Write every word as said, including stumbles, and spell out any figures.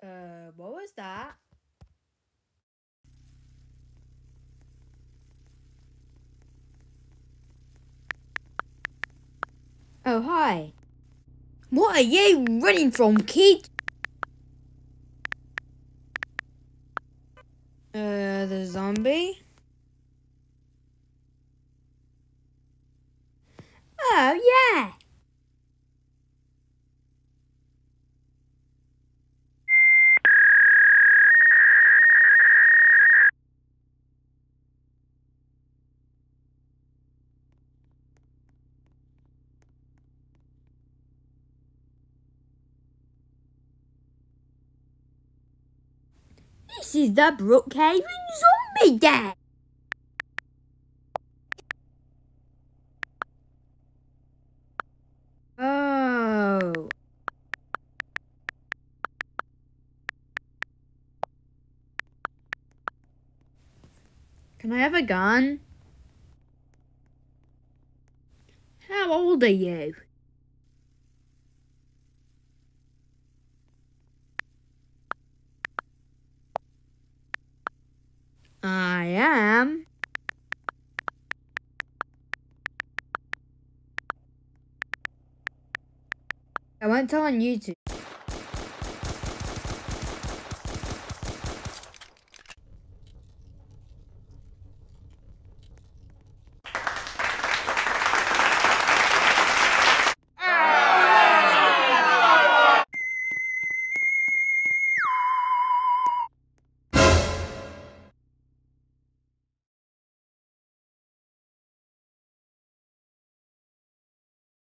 Uh, what was that? Oh, hi. What are you running from, kid? Uh, the zombie? Oh, yeah. This is the Brookhaven Zombie Gang. Oh. Can I have a gun? How old are you? I am. I won't tell on YouTube.